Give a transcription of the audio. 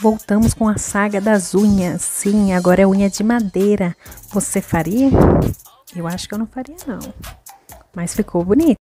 Voltamos com a saga das unhas. Sim, agora é unha de madeira. Você faria? Eu acho que eu não faria, não. Mas ficou bonito.